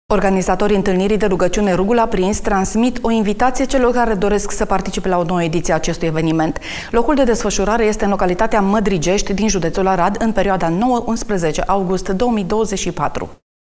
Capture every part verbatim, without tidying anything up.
Organizatorii întâlnirii de rugăciune Rugul Aprins transmit o invitație celor care doresc să participe la o nouă ediție a acestui eveniment. Locul de desfășurare este în localitatea Mădrigești din județul Arad în perioada nouă unsprezece august două mii douăzeci și patru.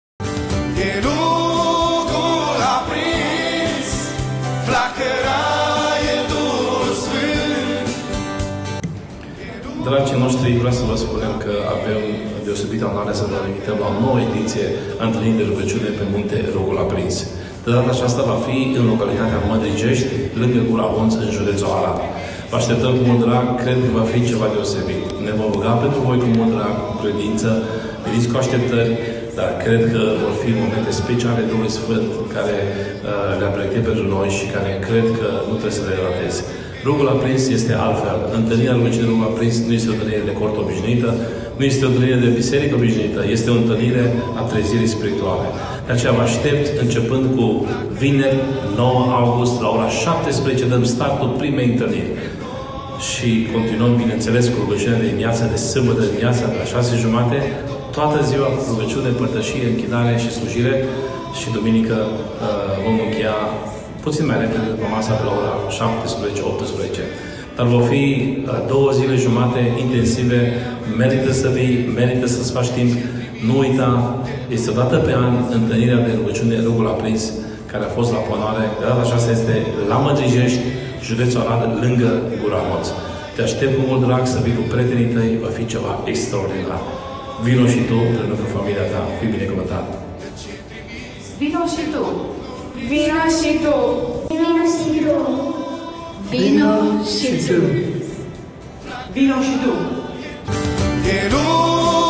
Dragii noștri, vreau să vă spunem că avem deosebită onoare să vă invităm la o nouă ediție a întâlnirii de rugăciune pe munte Rugul Aprins. De data aceasta va fi în localitatea Mădrigești, lângă Gura Onț, în județul Arad. Vă așteptăm cu mult drag, cred că va fi ceva deosebit. Ne vom ruga pentru voi cu mult drag, cu credință, veniți cu așteptări, dar cred că vor fi momente speciale Duhului Sfânt care uh, le-a pregătit pentru noi și care cred că nu trebuie să le rateze. Rugul Aprins este altfel. Întâlnirea rugăciunii Rugul Aprins nu este o întâlnire de cort obișnuită, nu este o întâlnire de biserică obișnuită, este o întâlnire a trezirii spirituale. De aceea vă aștept, începând cu vineri, nouă august, la ora șaptesprezece, dăm startul primei întâlniri. Și continuăm, bineînțeles, cu rugăciunea de dimineață, de sâmbătă de dimineață, de la șase jumate, toată ziua cu rugăciune, părtășie, închinare și slujire și duminică uh, vom încheia puțin mai repede după masa pe la ora șaptesprezece optsprezece. Dar vor fi două zile jumate intensive, merită să vii, merită să-ți faci timp. Nu uita, este o dată pe an întâlnirea de rugăciune Rugul Aprins, care a fost la ponoare. De data aceasta este la Mădrigești, județul Arad, lângă Gura Onț. Te aștept cu mult drag să vii cu prietenii tăi, va fi ceva extraordinar. Vino și tu, împreună cu familia ta, fii binecuvântat. Vino și tu! Vino și tu! Vino și tu! Vino și tu! Vino și tu! Vino și tu!